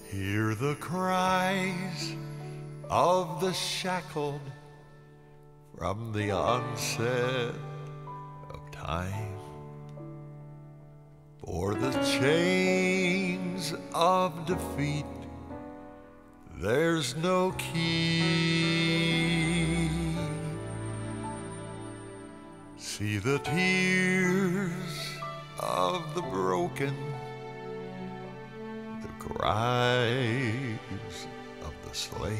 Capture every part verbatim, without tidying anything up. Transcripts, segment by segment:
Hear the cries of the shackled from the onset of time. For the chains of defeat, there's no key. See the tears of the broken, the cries of the slaves.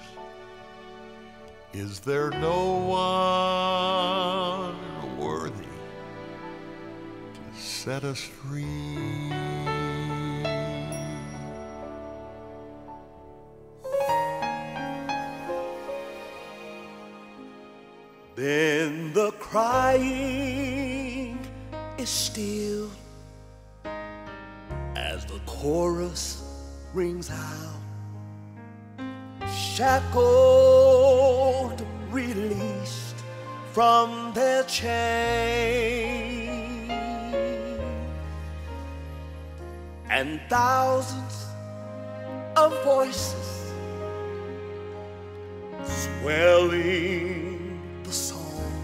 Is there no one worthy to set us free? Then the crying is still as the chorus rings out. Shackled, released from their chain, and thousands of voices swelling the song.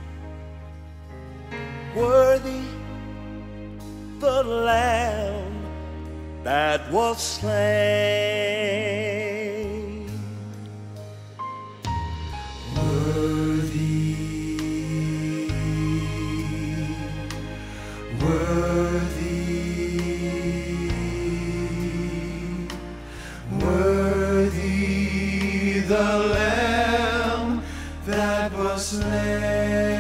Worthy the Lamb that was slain. Worthy, worthy, worthy the Lamb that was slain.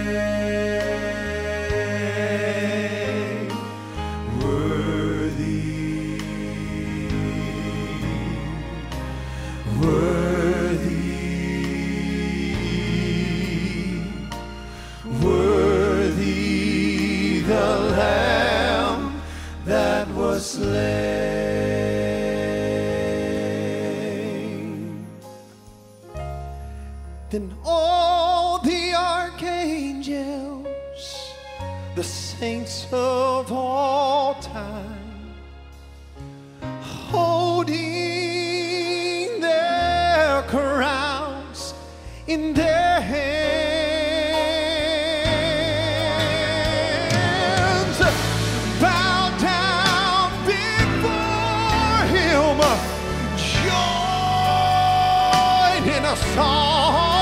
Worthy the Lamb that was slain. Then all the archangels, the saints of all time, holding their crowns in their hands, bow down before him, join in a song.